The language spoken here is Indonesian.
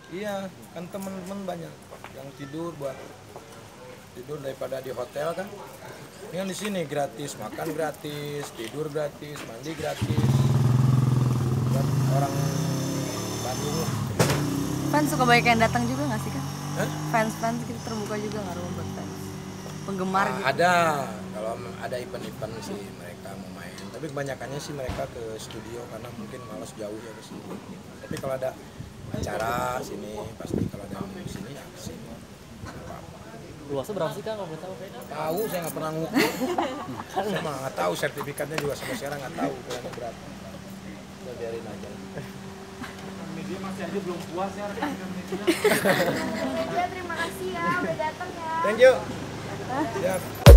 Iya, kan teman-teman banyak yang tidur daripada di hotel kan. Ini kan di sini gratis, makan gratis, tidur gratis, mandi gratis. Buat orang Bandung lah. Fans suka banyak yang datang juga nggak sih kan? Hah? Fans kita terbuka juga nggak rumah buat fans? Penggemar gitu. Ada, kalau ada event-event sih mereka mau main. Tapi kebanyakannya sih mereka ke studio karena mungkin malas jauh ya ke sini. Tapi kalau ada acara sini pasti kalau ada yang di sini ya ke sini. Luasnya berapa sih Kang kalau boleh tahu? Tahu saya nggak pernah ngukur. Saya mah nggak tahu sertifikatnya juga sampai sekarang nggak tahu ukurannya berapa. Udah biarin aja. Media masih aja belum puas ya rekan-rekan media. Media terima kasih ya udah datang ya. Thank you. Siap.